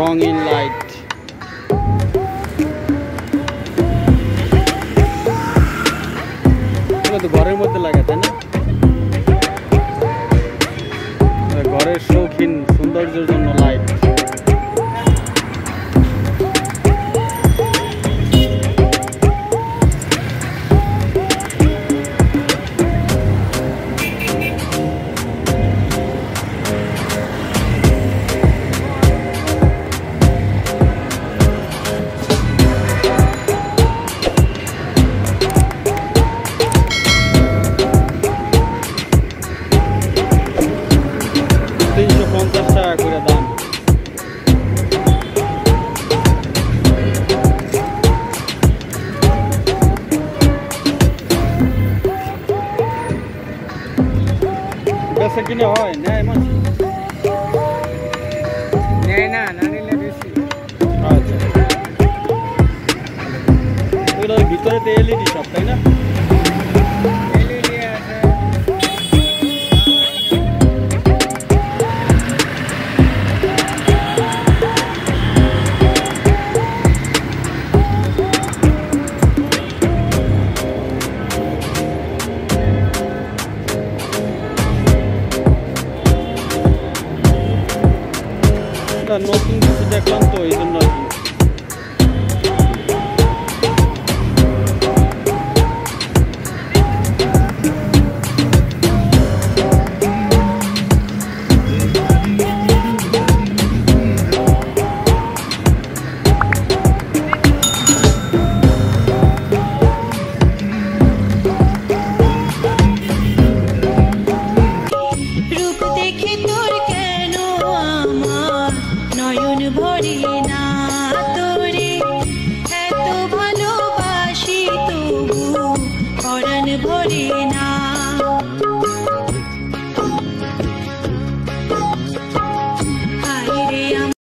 রঙিন লাইট। এগুলো তো ঘরের মধ্যে লাগে, তাই না? ঘরের শৌখিন সৌন্দর্যের জন্য লাইট। টাকা করে দাম। বেচা কিনে হয়, নেয় মানুষ? নেয় না, না নিলে বেশি। আচ্ছা, ওগুলোর ভিতরে তো এলইডি সব, তাই না? নতুন কিছু দেখলাম তো এই জন্য।